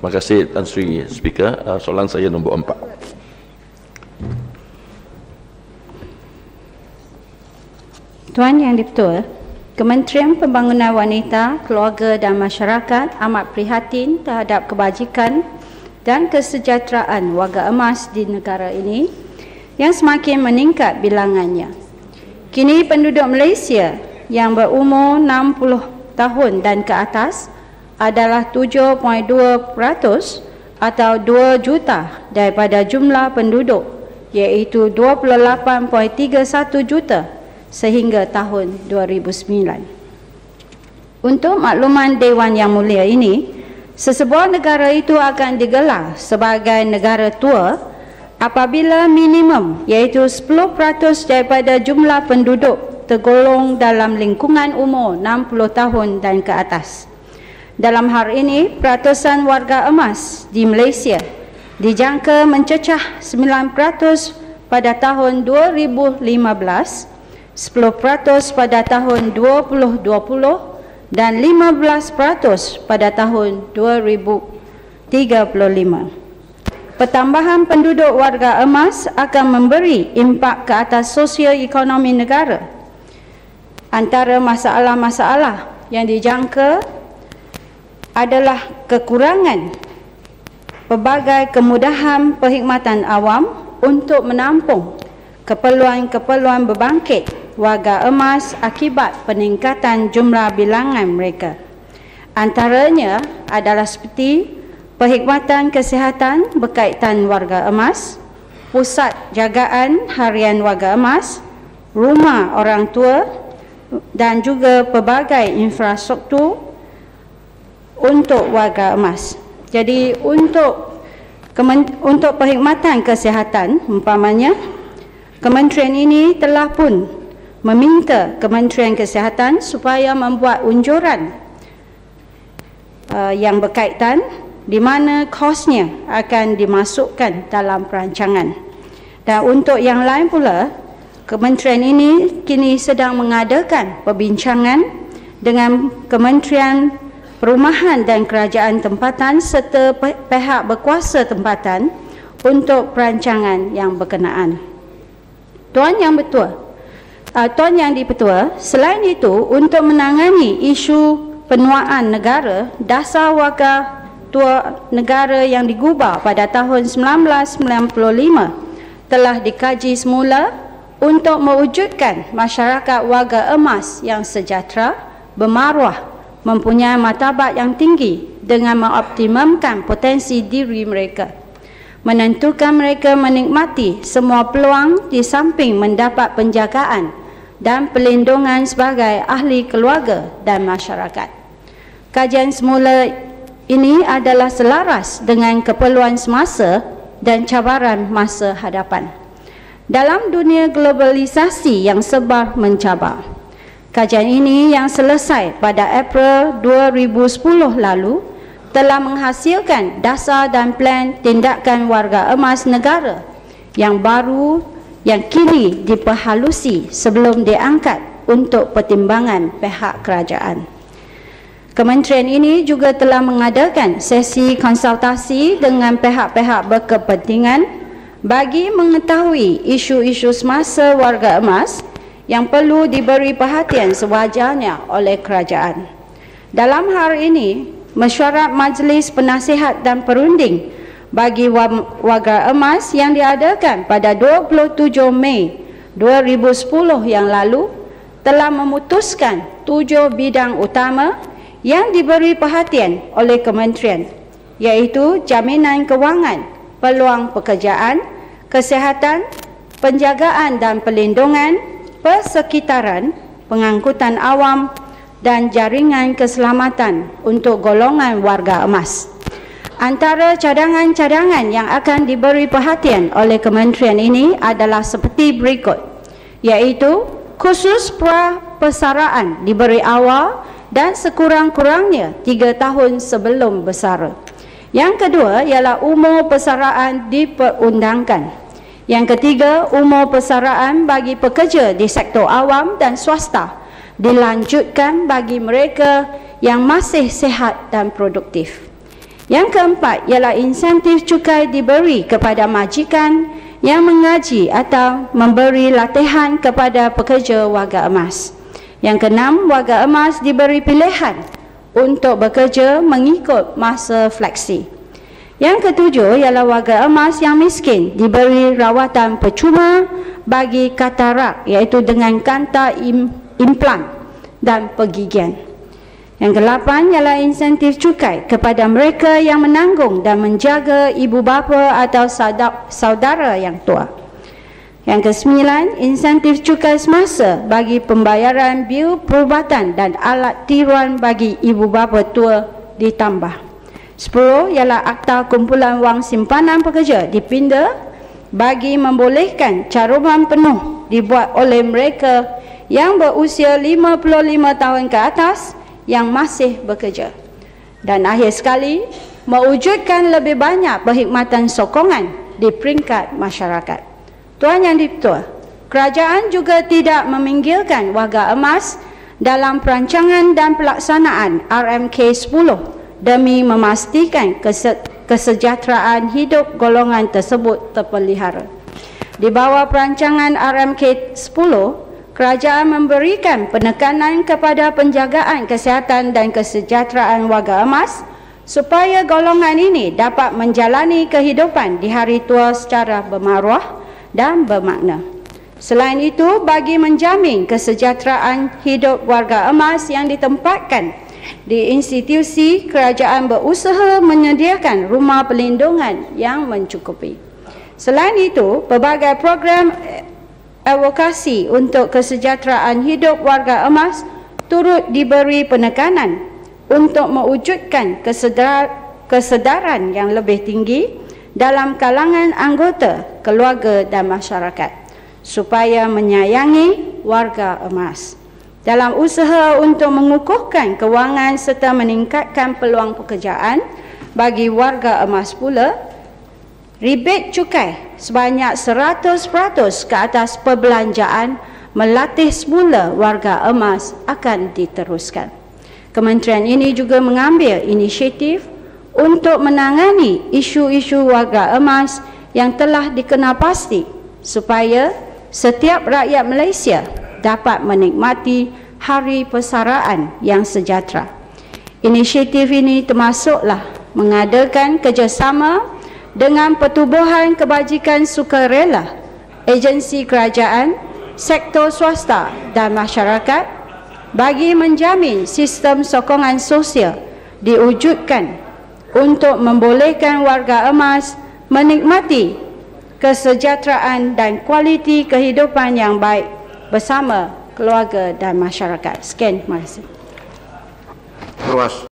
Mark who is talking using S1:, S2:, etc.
S1: Terima kasih Tan Sri Speaker. Soalan saya nombor 4.
S2: Tuan Yang di-Pertua, Kementerian Pembangunan Wanita, Keluarga dan Masyarakat amat prihatin terhadap kebajikan dan kesejahteraan warga emas di negara ini yang semakin meningkat bilangannya. Kini penduduk Malaysia yang berumur 60 tahun dan ke atas adalah 7.2% atau 2 juta daripada jumlah penduduk, iaitu 28.31 juta sehingga tahun 2009. Untuk makluman Dewan Yang Mulia ini, sesebuah negara itu akan digelar sebagai negara tua apabila minimum iaitu 10% daripada jumlah penduduk tergolong dalam lingkungan umur 60 tahun dan ke atas. Dalam hal ini, peratusan warga emas di Malaysia dijangka mencecah 9% pada tahun 2015, 10% pada tahun 2020 dan 15% pada tahun 2035. Pertambahan penduduk warga emas akan memberi impak ke atas sosioekonomi negara. Antara masalah-masalah yang dijangka adalah kekurangan pelbagai kemudahan perkhidmatan awam untuk menampung keperluan-keperluan berbangkit warga emas akibat peningkatan jumlah bilangan mereka. Antaranya adalah seperti perkhidmatan kesihatan berkaitan warga emas, pusat jagaan harian warga emas, rumah orang tua dan juga pelbagai infrastruktur untuk warga emas. Jadi untuk perkhidmatan kesihatan, umpamanya, kementerian ini telah pun meminta Kementerian Kesihatan supaya membuat unjuran yang berkaitan di mana kosnya akan dimasukkan dalam perancangan. Dan untuk yang lain pula, kementerian ini kini sedang mengadakan perbincangan dengan Kementerian Perumahan dan Kerajaan Tempatan serta pihak berkuasa tempatan untuk perancangan yang berkenaan. Tuan Yang di-Pertua, selain itu, untuk menangani isu penuaan negara, dasar warga tua negara yang digubah pada tahun 1995 telah dikaji semula untuk mewujudkan masyarakat warga emas yang sejahtera, bermaruah, mempunyai martabat yang tinggi dengan mengoptimumkan potensi diri mereka, menentukan mereka menikmati semua peluang di samping mendapat penjagaan dan perlindungan sebagai ahli keluarga dan masyarakat. Kajian semula ini adalah selaras dengan keperluan semasa dan cabaran masa hadapan. Dalam dunia globalisasi yang serba mencabar, kajian ini yang selesai pada April 2010 lalu telah menghasilkan dasar dan plan tindakan warga emas negara yang baru yang kini diperhalusi sebelum diangkat untuk pertimbangan pihak kerajaan. Kementerian ini juga telah mengadakan sesi konsultasi dengan pihak-pihak berkepentingan bagi mengetahui isu-isu semasa warga emas yang perlu diberi perhatian sewajarnya oleh kerajaan. Dalam hal ini, mesyuarat Majlis Penasihat dan Perunding bagi warga emas yang diadakan pada 27 Mei 2010 yang lalu telah memutuskan 7 bidang utama yang diberi perhatian oleh kementerian, iaitu jaminan kewangan, peluang pekerjaan, kesihatan, penjagaan dan perlindungan, persekitaran, pengangkutan awam dan jaringan keselamatan untuk golongan warga emas. Antara cadangan-cadangan yang akan diberi perhatian oleh kementerian ini adalah seperti berikut, iaitu khusus persaraan diberi awal dan sekurang-kurangnya 3 tahun sebelum bersara. Yang kedua ialah umur persaraan diperundangkan. Yang ketiga, umur persaraan bagi pekerja di sektor awam dan swasta dilanjutkan bagi mereka yang masih sihat dan produktif. Yang keempat ialah insentif cukai diberi kepada majikan yang mengaji atau memberi latihan kepada pekerja warga emas. Yang keenam, warga emas diberi pilihan untuk bekerja mengikut masa fleksi. Yang ketujuh ialah warga emas yang miskin diberi rawatan percuma bagi katarak, iaitu dengan kanta implan dan pergigian. Yang ke-8 ialah insentif cukai kepada mereka yang menanggung dan menjaga ibu bapa atau saudara yang tua. Yang ke-9, insentif cukai semasa bagi pembayaran bil perubatan dan alat tiruan bagi ibu bapa tua ditambah. 10 ialah akta kumpulan wang simpanan pekerja dipinda bagi membolehkan caruman penuh dibuat oleh mereka yang berusia 55 tahun ke atas yang masih bekerja. Dan akhir sekali, mewujudkan lebih banyak perkhidmatan sokongan di peringkat masyarakat. Tuan Yang di-Pertua, kerajaan juga tidak meminggirkan warga emas dalam perancangan dan pelaksanaan RMK 10 demi memastikan kesejahteraan hidup golongan tersebut terpelihara. Di bawah perancangan RMK 10, kerajaan memberikan penekanan kepada penjagaan kesihatan dan kesejahteraan warga emas supaya golongan ini dapat menjalani kehidupan di hari tua secara bermaruah dan bermakna. Selain itu, bagi menjamin kesejahteraan hidup warga emas yang ditempatkan di institusi, kerajaan berusaha menyediakan rumah perlindungan yang mencukupi. Selain itu, pelbagai program advokasi untuk kesejahteraan hidup warga emas turut diberi penekanan untuk mewujudkan kesedaran yang lebih tinggi dalam kalangan anggota, keluarga dan masyarakat supaya menyayangi warga emas. Dalam usaha untuk mengukuhkan kewangan serta meningkatkan peluang pekerjaan bagi warga emas pula, rebate cukai sebanyak 100% ke atas perbelanjaan melatih semula warga emas akan diteruskan. Kementerian ini juga mengambil inisiatif untuk menangani isu-isu warga emas yang telah dikenal pasti supaya setiap rakyat Malaysia dapat menikmati hari persaraan yang sejahtera. Inisiatif ini termasuklah mengadakan kerjasama dengan Pertubuhan Kebajikan Sukarela, agensi kerajaan, sektor swasta dan masyarakat bagi menjamin sistem sokongan sosial diwujudkan untuk membolehkan warga emas menikmati kesejahteraan dan kualiti kehidupan yang baik bersama keluarga dan masyarakat. Sekian, terima kasih.
S1: Beruas.